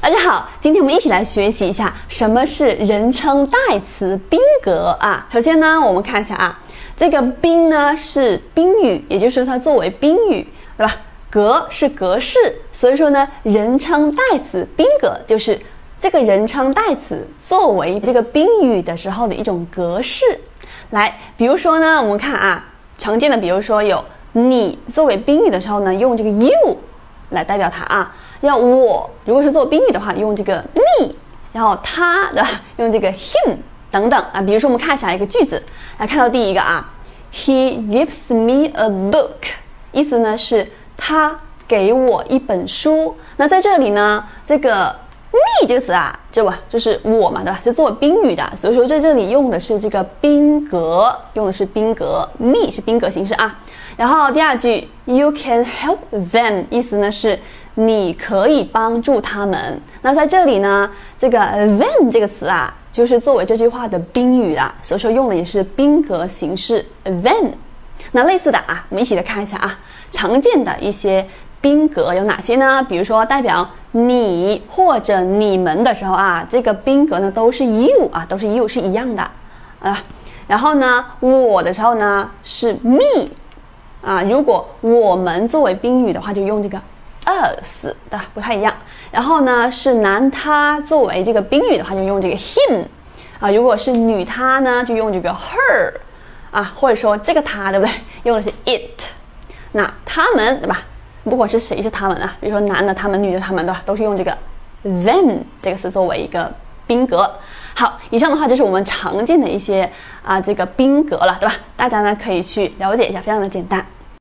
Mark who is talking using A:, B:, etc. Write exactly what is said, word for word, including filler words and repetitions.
A: 大家好，今天我们一起来学习一下什么是人称代词宾格啊。首先呢，我们看一下啊，这个宾呢是宾语，也就是说它作为宾语，对吧？格是格式，所以说呢，人称代词宾格就是这个人称代词作为这个宾语的时候的一种格式。来，比如说呢，我们看啊，常见的，比如说有你作为宾语的时候呢，用这个 you 来代表它啊。要我如果是做宾语的话，用这个 me， 然后他的用这个 him 等等啊。比如说我们看下一个句子，来看到第一个啊 ，He gives me a book， 意思呢是他给我一本书。那在这里呢，这个 me 这个词啊，对吧？就是我嘛，对吧？就作为宾语的，所以说在这里用的是这个宾格，用的是宾格 ，me 是宾格形式啊。然后第二句 ，You can help them， 意思呢是你可以帮助他们。那在这里呢，这个 them 这个词啊，就是作为这句话的宾语啦，所以说用的也是宾格形式 them。那类似的啊，我们一起来看一下啊，常见的一些宾格有哪些呢？比如说代表你或者你们的时候啊，这个宾格呢都是 you 啊，都是 you 是一样的啊。然后呢，我的时候呢是 me 啊，如果我们作为宾语的话，就用这个 us 的，不太一样。然后呢，是男他作为这个宾语的话，就用这个 him 啊。如果是女他呢，就用这个 her 啊，或者说这个他，对不对？用的是 it。那他们，对吧？不管是谁是他们啊，比如说男的他们、女的他们，对吧？都是用这个 them 这个词作为一个宾格。好，以上的话就是我们常见的一些啊这个宾格了，对吧？大家呢可以去了解一下，非常的简单。